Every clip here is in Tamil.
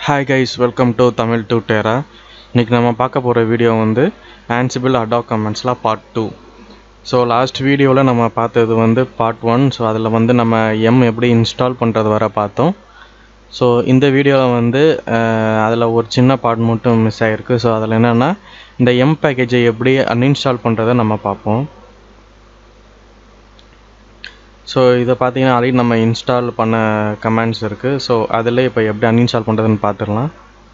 Hi guys, welcome to Tamil Tutera. இன்னைக்கு நம்ம பார்க்க போகிற வீடியோ வந்து Ansible Adobe Commandsல பார்ட் 2. ஸோ லாஸ்ட் வீடியோவில் நம்ம பார்த்தது வந்து பார்ட் 1. ஸோ அதில் வந்து நம்ம எப்படி இன்ஸ்டால் பண்ணுறது வர பார்த்தோம். ஸோ இந்த வீடியோவில் வந்து அதில் ஒரு சின்ன பார்ட் மட்டும் மிஸ் ஆகிருக்கு. ஸோ அதில் என்னென்னா இந்த பேக்கேஜை எப்படி அன்இன்ஸ்டால் பண்ணுறதை நம்ம பார்ப்போம். ஸோ இதை பார்த்தீங்கன்னா ஆல்ரெடி நம்ம இன்ஸ்டால் பண்ண கமெண்ட்ஸ் இருக்குது. ஸோ அதில் இப்போ எப்படி அன்இன்ஸ்டால் பண்ணுறதுன்னு பார்த்துடலாம்.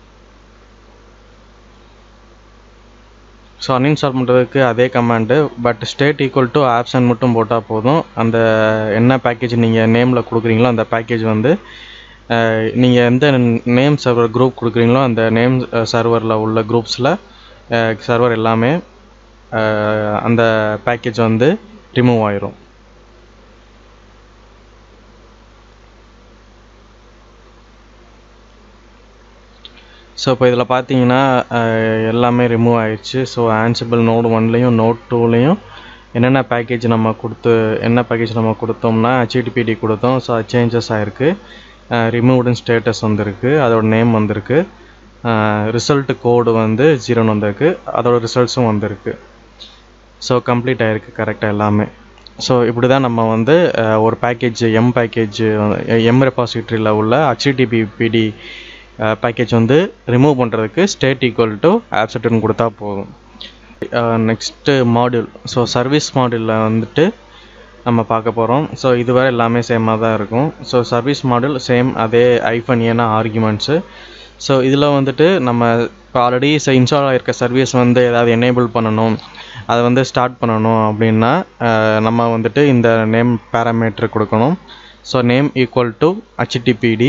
ஸோ அன்இன்ஸ்டால் பண்ணுறதுக்கு அதே command, but state equal to option மட்டும் போட்டால் போதும். அந்த என்ன பேக்கேஜ் நீங்கள் நேமில் கொடுக்குறீங்களோ அந்த பேக்கேஜ் வந்து நீங்கள் எந்த நேம் சர்வர் குரூப் கொடுக்குறீங்களோ அந்த நேம் சர்வரில் உள்ள குரூப்ஸில் சர்வர் எல்லாமே அந்த பேக்கேஜ் வந்து ரிமூவ் ஆயிரும். ஸோ இப்போ இதில் பார்த்தீங்கன்னா எல்லாமே ரிமூவ் ஆயிடுச்சு. ஸோ Ansible நோட் 1லேயும் நோட் 2லேயும் என்னென்ன பேக்கேஜ் நம்ம கொடுத்தோம்னா HTTPD கொடுத்தோம். ஸோ அது சேஞ்சஸ் ஆகிருக்கு. ரிமூவ்டுன்னு ஸ்டேட்டஸ் வந்திருக்கு, அதோட நேம் வந்திருக்கு, ரிசல்ட் கோடு வந்து 0ன்னு வந்திருக்கு, அதோட ரிசல்ட்ஸும் வந்திருக்கு. ஸோ கம்ப்ளீட் ஆகிருக்கு கரெக்டாக எல்லாமே. ஸோ இப்படி தான் நம்ம வந்து ஒரு பேக்கேஜ் பேக்கேஜ் ரெபாசிட்டரியில் உள்ள HTTPD பேக்கேஜ் வந்து ரிமூவ் பண்ணுறதுக்கு ஸ்டேட் ஈக்குவல் டு ஆப்செட்டுன்னு கொடுத்தா போதும். Next module. ஸோ சர்வீஸ் மாடியூலில் வந்துட்டு நம்ம பார்க்க போகிறோம். ஸோ இதுவரை எல்லாமே சேமாக தான் இருக்கும். ஸோ சர்வீஸ் மாடியூல் சேம் அதே -ஏனா ஆர்குமெண்ட்ஸு. ஸோ இதில் வந்துட்டு நம்ம இப்போ ஆல்ரெடி இன்ஸ்டால் ஆகிருக்க சர்வீஸ் வந்து ஏதாவது எனேபிள் பண்ணணும், அதை வந்து ஸ்டார்ட் பண்ணணும் அப்படின்னா நம்ம வந்துட்டு இந்த நேம் பேராமீட்டர் கொடுக்கணும். So name equal to HTTPD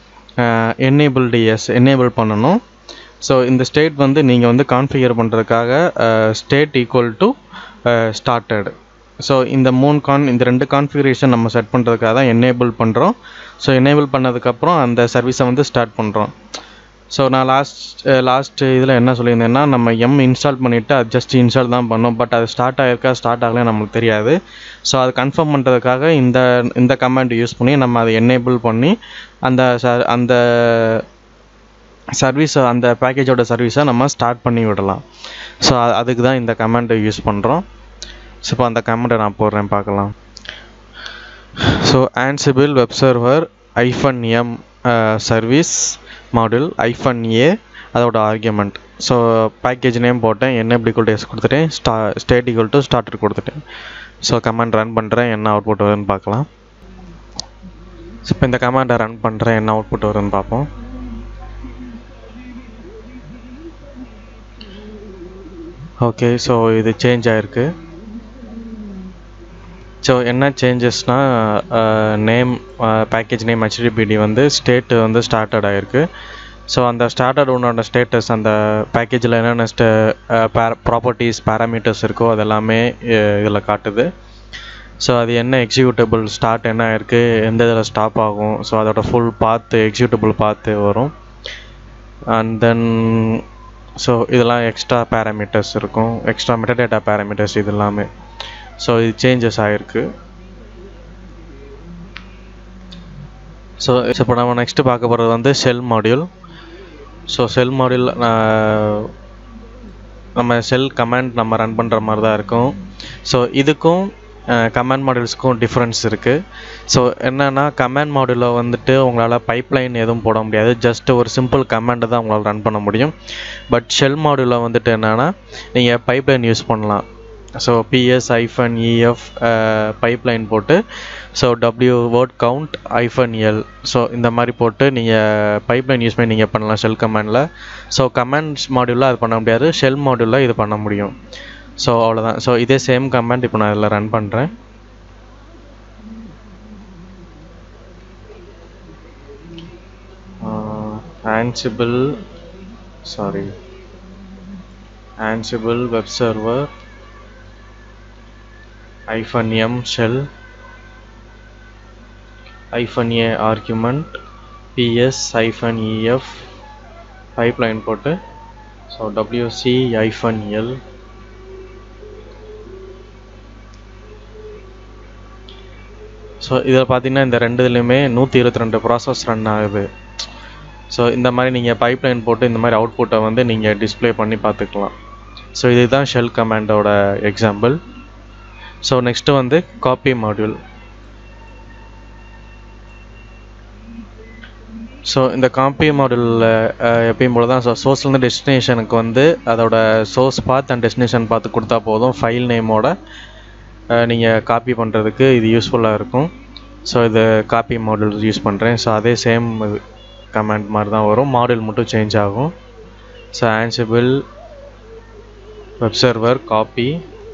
enable பண்ணணும். ஸோ இந்த ஸ்டேட் வந்து நீங்கள் வந்து கான்ஃபிகர் பண்ணுறதுக்காக state equal to started. So இந்த இந்த 2 கான்ஃபிகரேஷன் நம்ம செட் பண்ணுறதுக்காக தான் எனேபிள் பண்ணுறோம். ஸோ எனேபிள் பண்ணதுக்கப்புறம் அந்த சர்வீஸை வந்து ஸ்டார்ட் பண்ணுறோம். ஸோ நான் லாஸ்ட் இதில் என்ன சொல்லியிருந்தேன்னா நம்ம இன்ஸ்டால் பண்ணிவிட்டு அது ஜஸ்ட் இன்ஸ்டால் தான் பண்ணோம், பட் அது ஸ்டார்ட் ஆகலைன்னு நம்மளுக்கு தெரியாது. ஸோ அது கன்ஃபார்ம் பண்ணுறதுக்காக இந்த கமாண்ட் யூஸ் பண்ணி நம்ம அதை எனேபிள் பண்ணி அந்த சர்வீஸை அந்த பேக்கேஜோட சர்வீஸை நம்ம ஸ்டார்ட் பண்ணி விடலாம். ஸோ அதுக்கு தான் இந்த கமாண்டை யூஸ் பண்ணுறோம். ஸோ இப்போ அந்த கமாண்டை நான் போடுறேன், பார்க்கலாம். So Ansible web server -m service module -a அதோட ஆர்குமெண்ட். ஸோ பேக்கேஜ் நேம் போட்டேன், -s கொடுத்துட்டேன், ஸ்டேட் ஈக்குவல் டு ஸ்டார்டர் கொடுத்துட்டேன். ஸோ கமாண்ட் ரன் பண்ணுறேன், என்ன அவுட்புட் வருதுன்னு பார்க்கலாம். ஸோ இப்போ இந்த கமாண்டை ரன் பண்ணுறேன், என்ன அவுட்புட் வருதுன்னு பார்ப்போம். ஓகே, ஸோ இது சேஞ்ச் ஆகிருக்கு. ஸோ என்ன சேஞ்சஸ்னால் நேம் பேக்கேஜ் நேம் HTTPD வந்து ஸ்டேட்டு வந்து ஸ்டார்டட் ஆகிருக்கு. ஸோ அந்த ஸ்டார்டட் ஒன்னோட ஸ்டேட்டஸ் அந்த பேக்கேஜில் என்னென்ன ப்ராப்பர்ட்டிஸ் பேராமீட்டர்ஸ் இருக்கோ அதெல்லாமே இதில் காட்டுது. ஸோ அது என்ன எக்ஸிக்யூட்டபிள் ஸ்டார்ட் என்ன ஆகிருக்கு, எந்த இதில் ஸ்டாப் ஆகும், ஸோ அதோட ஃபுல் எக்ஸிக்யூட்டபிள் பாத்து வரும். அண்ட் தென் ஸோ இதெல்லாம் எக்ஸ்ட்ரா பேராமீட்டர்ஸ் இருக்கும், எக்ஸ்ட்ரா மெட்டாடேட்டா பேராமீட்டர்ஸ் இது எல்லாமே. ஸோ இது சேஞ்சஸ் ஆகிருக்கு. ஸோ இப்போ நம்ம நெக்ஸ்ட்டு பார்க்க போகிறது வந்து shell module. So shell module நம்ம ஷெல் கமாண்ட் நம்ம ரன் பண்ணுற மாதிரி தான் இருக்கும். ஸோ இதுக்கும் கமாண்ட் மாடியூல்ஸ்க்கும் டிஃப்ரென்ஸ் இருக்குது. ஸோ என்னென்னா கமாண்ட் மாடியூலில் வந்துட்டு உங்களால் பைப்லைன் எதுவும் போட முடியாது, ஜஸ்ட் ஒரு சிம்பிள் கமாண்டை தான் உங்களால் ரன் பண்ண முடியும். பட் ஷெல் மாடியூலில் வந்துட்டு என்னென்னா நீங்கள் பைப்லைன் யூஸ் பண்ணலாம். ஸோ ps-ef பைப்லைன் போட்டு so word count -l so இந்த மாதிரி போட்டு நீங்கள் பைப்லைன் யூஸ் பண்ணி நீங்கள் பண்ணலாம் ஷெல் கமாண்டில். ஸோ கமாண்ட்ஸ் மாடியூலில் அது பண்ண முடியாது, ஷெல் மாடியூலில் இது பண்ண முடியும். ஸோ அவ்வளோதான். ஸோ இதே சேம் கமாண்ட் இப்போ நான் இதில் ரன் பண்ணுறேன். Ansible web server -m shell -a argument ps-ef pipeline போட்டு ஸோ wc-l ஸோ இதில் பார்த்தீங்கன்னா இந்த 2 இதுலேயுமே 122 ப்ராசஸ் ரன் ஆகுது. ஸோ இந்த மாதிரி நீங்கள் பைப்லைன் போட்டு இந்த மாதிரி அவுட்புட்டை வந்து நீங்கள் டிஸ்ப்ளே பண்ணி பார்த்துக்கலாம். ஸோ இதுதான் ஷெல் கமாண்டோட எக்ஸாம்பிள். ஸோ நெக்ஸ்ட்டு வந்து காப்பி மாடியூல். ஸோ இந்த காப்பி மாடியூலில் எப்பயும் போல தான் சோர்ஸ்லேருந்து டெஸ்டினேஷனுக்கு வந்து அதோட சோர்ஸ் பாத் அண்ட் டெஸ்டினேஷன் பார்த்து கொடுத்தா போதும். ஃபைல் நேமோட நீங்கள் காப்பி பண்ணுறதுக்கு இது யூஸ்ஃபுல்லாக இருக்கும். ஸோ இது காப்பி மாடியூல் யூஸ் பண்ணுறேன். ஸோ அதே சேம் கமாண்ட் மாதிரி தான் வரும், மாடியூல் மட்டும் சேஞ்ச் ஆகும். So Ansible web server copy.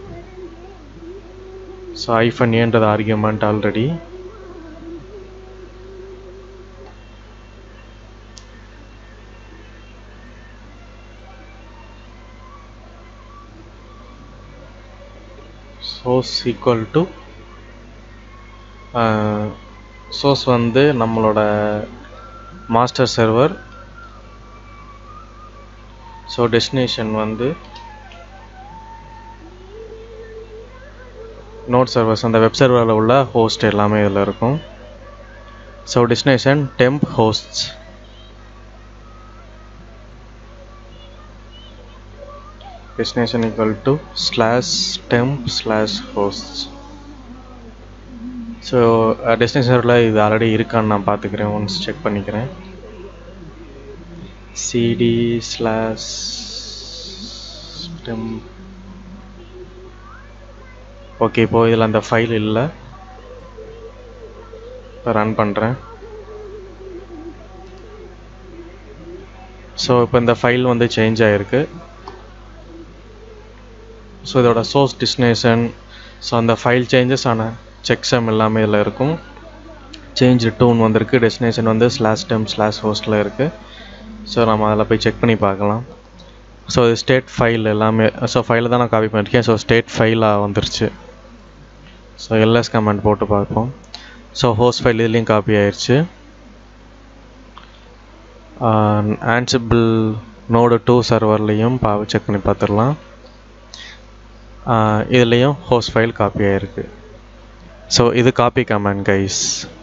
So -a argument already. source equal to source வந்து நம்மளோட மாஸ்டர் சர்வர். ஸோ டெஸ்டினேஷன் வந்து நோட் சர்வர்ஸ், அந்த வெப் சர்வரில் உள்ள ஹோஸ்ட் எல்லாமே இதில் இருக்கும். So destination temp hosts. destination equal to /temp/hosts. So டெஸ்டினேஷனில் இது ஆல்ரெடி இருக்கான்னு நான் பார்த்துக்கிறேன், ஒன்ஸ் செக் பண்ணிக்கிறேன். cd/temp. ஓகே, இப்போது இதில் அந்த ஃபைல் இல்லை. இப்போ ரன் பண்ணுறேன். ஸோ இப்போ இந்த ஃபைல் வந்து சேஞ்ச் ஆகிருக்கு. ஸோ இதோட சோர்ஸ் டெஸ்டினேஷன், ஸோ அந்த ஃபைல் சேஞ்சஸ் ஆன செக்ஸம் எல்லாமே இதில் இருக்கும். சேஞ்ச் டூன் வந்திருக்கு. டெஸ்டினேஷன் வந்து /temp/hostல இருக்குது. ஸோ நம்ம அதில் போய் செக் பண்ணி பார்க்கலாம். ஸோ இது ஸ்டேட் ஃபைல் எல்லாமே, ஸோ ஃபைலில் தான் நான் காப்பி பண்ணியிருக்கேன். ஸோ ஸ்டேட் ஃபைலாக வந்துருச்சு. ஸோ எல்எஸ் கமெண்ட் போட்டு பார்ப்போம். ஸோ ஹோஸ்ட் ஃபைல் இதுலேயும் காப்பி ஆயிடுச்சு. ஆன்சிபிள் நோடு 2 சர்வர்லேயும் செக் பண்ணி பார்த்துடலாம். இதுலேயும் ஹோஸ்ட் ஃபைல் காப்பி ஆகிருக்கு. ஸோ இது காப்பி கமாண்ட் கைஸ்.